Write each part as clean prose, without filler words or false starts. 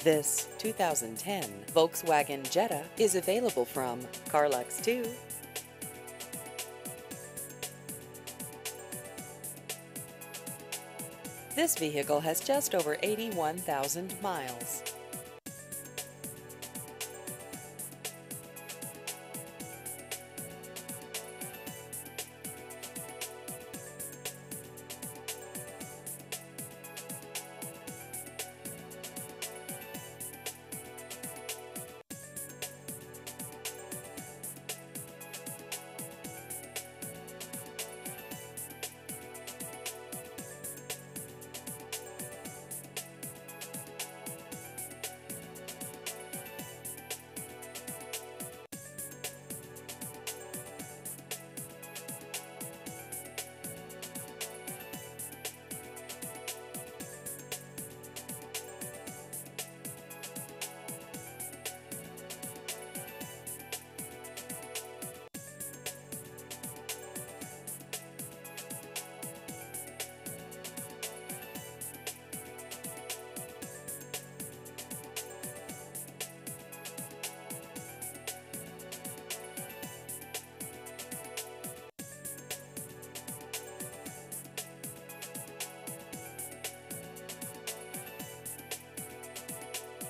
This 2010 Volkswagen Jetta is available from Carlux 2. This vehicle has just over 81,000 miles.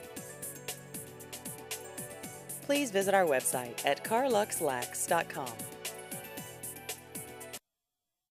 Please visit our website at carluxlax.com.